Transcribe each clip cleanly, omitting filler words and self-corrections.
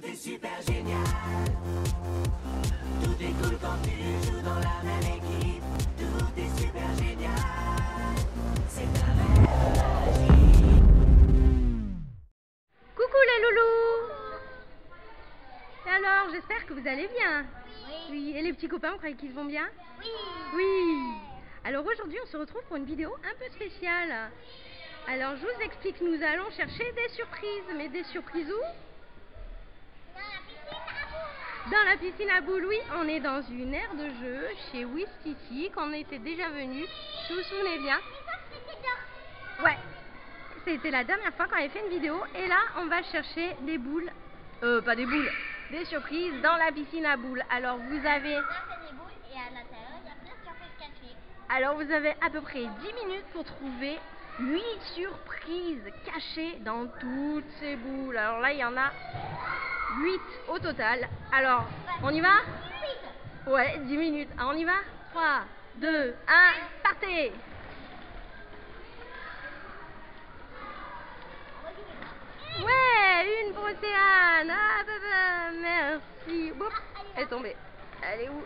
Tout est super génial. Tout est cool quand tu joues dans la même équipe. Tout est super génial. C'est un rêve magique. Coucou les loulous. Et alors, j'espère que vous allez bien. Oui. Et les petits copains, vous croyez qu'ils vont bien? Oui. Oui. Alors aujourd'hui, on se retrouve pour une vidéo un peu spéciale. Alors, je vous explique, nous allons chercher des surprises. Mais des surprises où? Dans la piscine à boules, oui. On est dans une aire de jeu chez Wistiti, qu'on était déjà venu. Si vous vous souvenez bien. Ouais. C'était la dernière fois qu'on avait fait une vidéo. Et là, on va chercher des boules. Pas des boules. Des surprises dans la piscine à boules. Alors, vous avez... Et à l'intérieur, il y a plein de surprises cachées. Alors, vous avez à peu près 10 minutes pour trouver 8 surprises cachées dans toutes ces boules. Alors là, il y en a 8 au total. Alors, on y va? Ouais, 10 minutes. Alors, on y va? 3, 2, 1, partez! Ouais, une pour Océane. Ah, bah, merci. Boum, elle est tombée. Elle est où?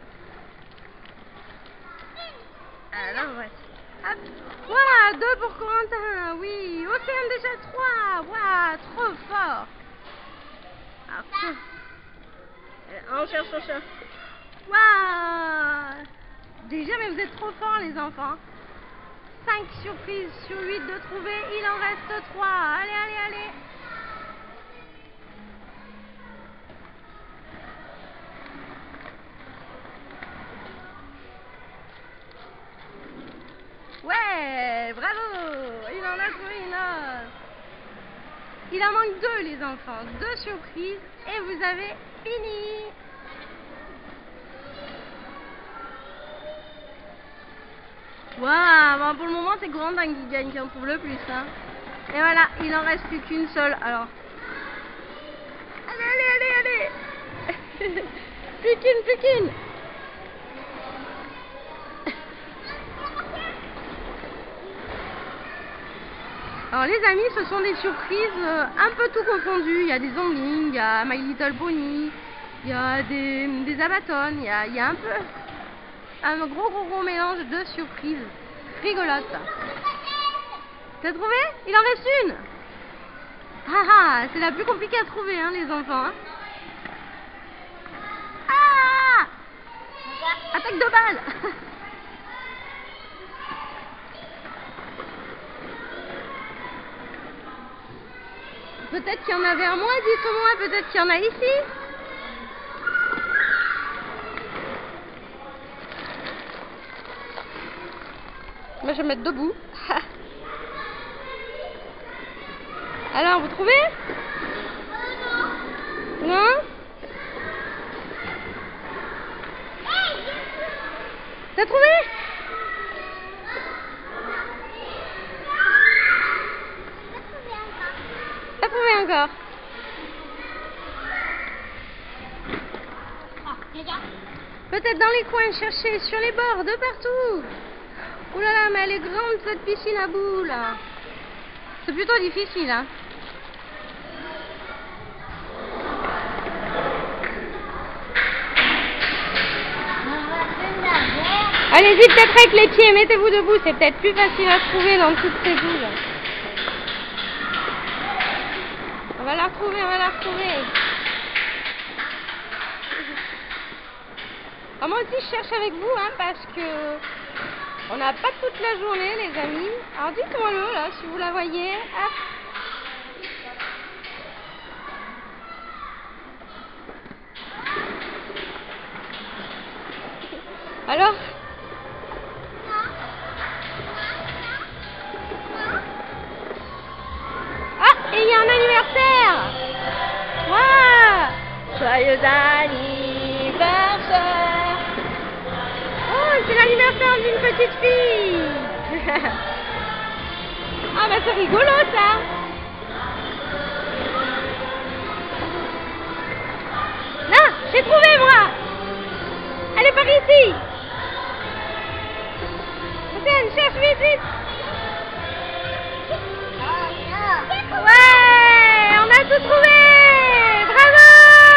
Ah, là, ouais. Hop. Voilà, 2 pour Corentin. Oui, Océane déjà 3. Waouh, trop fort. Alors, tiens. On cherche, on cherche. Waouh. Déjà, mais vous êtes trop forts, les enfants. 5 surprises sur 8 de trouver. Il en reste 3. Allez, allez, allez. Ouais, bravo. Il en a trouvé une autre. Il en manque 2, les enfants. 2 surprises et vous avez fini. Waouh, bon, pour le moment, c'est Corentin qui gagne, qui en trouve le plus. Hein. Et voilà, il en reste plus qu'une seule. Alors, allez, allez, allez, allez. Plus qu'une, plus qu'une. Alors les amis, ce sont des surprises un peu tout confondues. Il y a des Zongling, il y a My Little Pony, il y a des Abaton, il y a un peu un gros mélange de surprises rigolotes. T'as trouvé? Il en reste une. Ah, c'est la plus compliquée à trouver, hein, les enfants. Hein. Ah! Attaque de balle. Peut-être qu'il y en avait un moins, dites-moi, peut-être qu'il y en a ici. Moi, je vais me mettre debout. Alors, vous trouvez? Non? T'as trouvé? T'as trouvé encore? Peut-être dans les coins, chercher sur les bords, de partout. Ouh là là, mais elle est grande cette piscine à boules. C'est plutôt difficile, hein. Allez-y peut-être avec les pieds, mettez-vous debout, c'est peut-être plus facile à trouver dans toutes ces boules. On va la retrouver, on va la retrouver. Alors moi aussi je cherche avec vous, hein, parce que on n'a pas toute la journée, les amis. Alors dites-moi le là, si vous la voyez. Hop. Alors? Ah, et il y a un anniversaire! Waouh! Joyeux anniversaire! Oh, c'est l'anniversaire d'une petite fille! Ah bah c'est rigolo ça! Là, j'ai trouvé moi! Elle est par ici! Océane, cherche vite, vite! Ouais! On a tout trouvé! Bravo!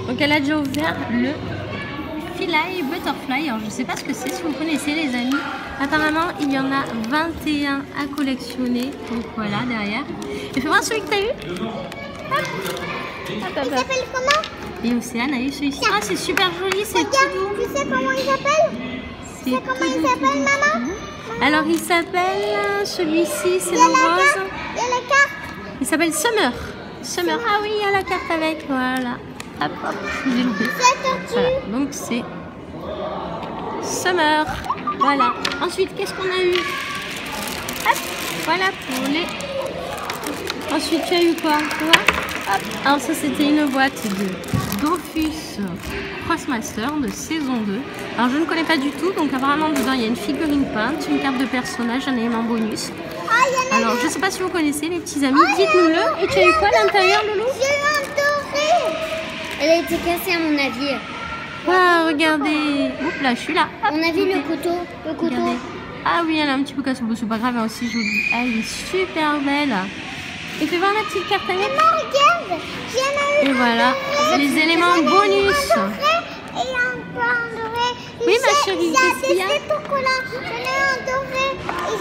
Donc elle a déjà ouvert le Philae Butterfly. Alors je sais pas ce que c'est, si vous connaissez les amis. Apparemment il y en a 21 à collectionner. Donc voilà derrière. Et fais voir celui que tu as eu. Hop. Il s'appelle comment? Et Océane a eu celui-ci. Ah c'est super joli, c'est tout doux. Tu sais comment il s'appelle? Tu sais comment il s'appelle, maman? Alors il s'appelle, celui-ci c'est le Il y a la rose. carte. Il y a la carte. Il s'appelle Summer. Summer. Ah oui, il y a la carte avec. Voilà. Hop, hop. J'ai loupé. Voilà. Donc c'est Summer. Voilà. Ensuite, qu'est-ce qu'on a eu? Hop. Voilà pour les. Ensuite, tu as eu quoi? Tu vois? Hop. Alors ça, c'était une boîte de Dofus Crossmaster de saison 2. Alors je ne connais pas du tout. Donc apparemment dedans, il y a une figurine peinte, une carte de personnage, un élément bonus. Alors, je sais pas si vous connaissez les petits amis, dites-nous-le. Et tu as eu quoi à l'intérieur, Loulou? J'ai eu un doré. Elle a été cassée à mon avis. Waouh, regardez. Oups, là, je suis là. Hop, On a vu le couteau. regardez. Ah oui, elle est un petit peu cassée. Bon, c'est pas grave, elle est aussi jolie. Elle est super belle. Et fais voir la petite carte avec. Maman, regarde. J'en ai eu. Et voilà, les éléments bonus. Un doré et un blanc doré. Oui, ma chérie, qu'est-ce qu'il y a? J'ai assisté pour là. J'en ai eu un doré. Et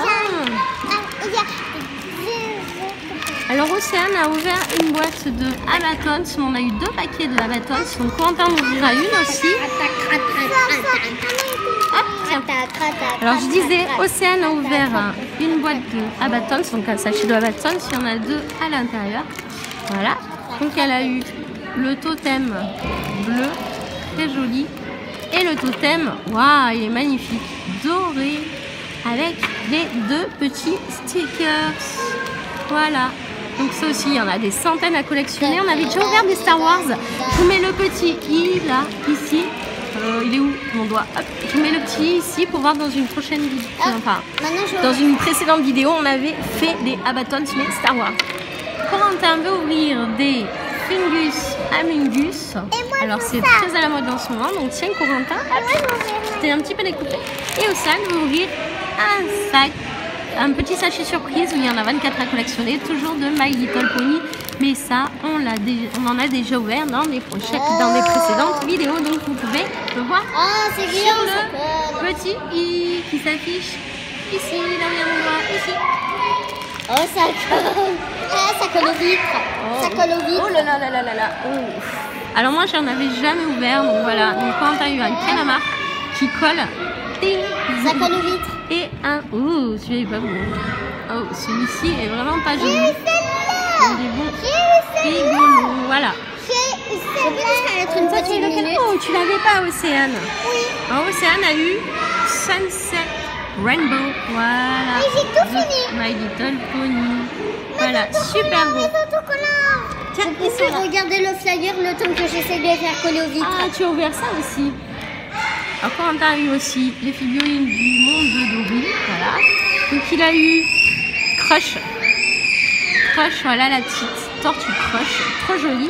Alors Océane a ouvert une boîte de Abatons. On a eu 2 paquets de Abatons. Donc Quentin en ouvrira une aussi. Hop, tiens. Alors je disais, Océane a ouvert une boîte de Abatons, donc un sachet de Abatons. Il y en a 2 à l'intérieur. Voilà. Donc elle a eu le totem bleu, très joli. Et le totem, waouh, il est magnifique, doré, avec les 2 petits stickers. Voilà. Donc ça aussi, il y en a des centaines à collectionner. On avait déjà ouvert des Star Wars. Je vous mets le petit i là, ici. Il est où mon doigt? Hop. Je vous mets le petit i ici pour voir dans une prochaine vidéo. Enfin, dans une précédente vidéo, on avait fait des Abatons mais Star Wars. Corentin veut ouvrir des Fungus Amungus. Alors c'est très à la mode en ce moment. Donc tiens Corentin, t'es un petit peu découpé. Et Océane veut ouvrir un sac. Un petit sachet surprise où il y en a 24 à collectionner, toujours de My Little Pony. Mais ça, on en a déjà ouvert dans des précédentes vidéos. Donc vous pouvez le voir c'est sur le petit i qui s'affiche ici, là où il y a mon doigt, ici. Oh, ça colle. Ah, ça colle au vitre. Ça colle au vitre. Oh là là là là là là. Oh. Alors moi, j'en avais jamais ouvert. Donc voilà. Donc quand tu as eu un calamar qui colle, ting, Ça colle au vitre. et un... Oh, celui-là est pas bon. Oh, celui-ci est vraiment pas joli. J'ai eu celle-là. Il est bon. Rigolo. Voilà. J'ai eu celle-là. Ça va être une petite minute. Oh, tu l'avais pas, Océane. Oui. Alors, Océane a eu Sunset Rainbow. Voilà. Et j'ai tout de fini. My Little Pony. Voilà, super beau. Tiens, Vous pouvez regarder le flyer le temps que j'essaie de les faire coller au vitre. Ah, tu as ouvert ça aussi. Alors, Corentin a eu aussi les figurines du monde de Dory. Voilà. Donc, il a eu Crush. Crush, voilà la petite tortue Crush. Trop jolie.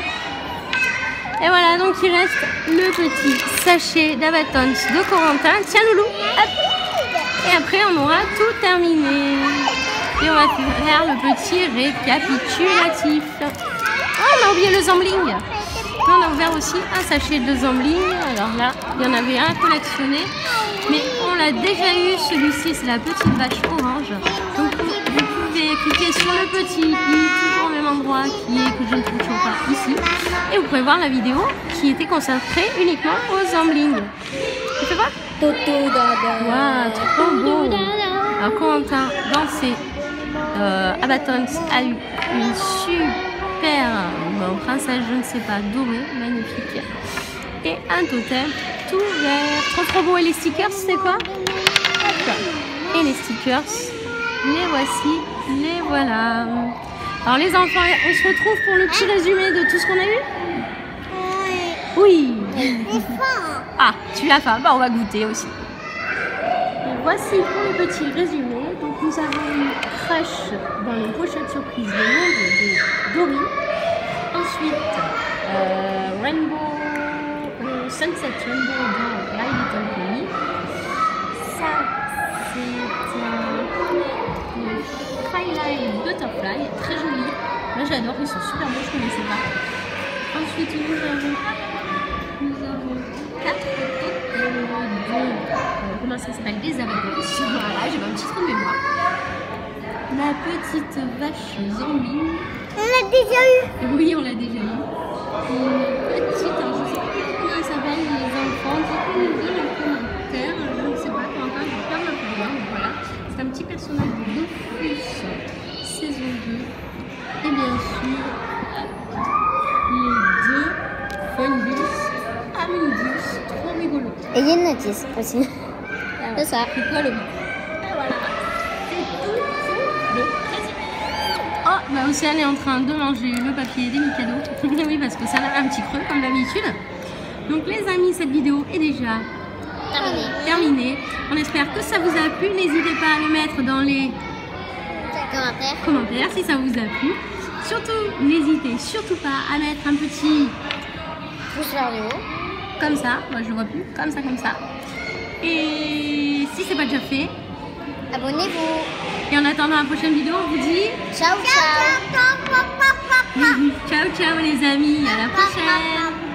Et voilà, donc il reste le petit sachet d'Abatons de Corentin. Tiens, Loulou. Hop. Et après, on aura tout terminé. Et on va faire le petit récapitulatif. Oh, on a oublié le Zambling. On a ouvert aussi un sachet de Zambling. Alors là, il y en avait un à collectionner. Mais on l'a déjà eu. Celui-ci, c'est la petite vache orange. Donc vous pouvez cliquer sur le petit i, toujours au même endroit qui est que je ne trouve toujours pas ici. Et vous pouvez voir la vidéo qui était consacrée uniquement aux Zambling. Tu fais voir? Waouh, trop beau. Alors Corentin, dans ses Abatons, a eu une super princesse, je ne sais pas, dorée, magnifique. Et un totem tout vert. Trop beau. Et les stickers, c'est quoi? Et les stickers, les voici, les voilà. Alors les enfants, on se retrouve pour le petit résumé de tout ce qu'on a eu? Oui. Ah, tu as faim? Bah on va goûter aussi. Et voici pour le petit résumé. Donc nous avons eu Crush dans les pochettes surprises de monde de Dory. Ensuite, Rainbow, Sunset Rainbow dans My Little Pony. Ça, c'est un Philae Butterfly, très joli. Moi j'adore, ils sont super beaux, je ne connaissais pas. Ensuite, nous avons ça s'appelle des abattoirs. Voilà, j'ai un petit trou de mémoire. La petite vache zombie. On l'a déjà eu. Oui, on l'a déjà eu. Une petite, alors je ne sais pas comment elle s'appelle, les enfants. Dites-nous dans les commentaires. Je ne sais pas, Quentin, je perds ma pouvoir. Donc voilà, c'est un petit personnage de Dofus, saison 2. Et bien sûr, les deux Fungus, Amundus, trop rigolo. Et il y a une notice aussi. C'est ça. C'est quoi le but? Et voilà, c'est tout pour le résumé. Oh, bah Océane est en train de manger le papier des Mikado. Oui, parce que ça a un petit creux comme d'habitude. Donc les amis, cette vidéo est déjà terminée. On espère que ça vous a plu. N'hésitez pas à le mettre dans les commentaires si ça vous a plu. Surtout, n'hésitez surtout pas à mettre un petit pouce vers le haut. Comme ça, moi je le vois plus, comme ça. Et si c'est pas déjà fait, Abonnez-vous. et en attendant la prochaine vidéo, on vous dit Ciao, ciao. ciao ciao les amis, à la prochaine.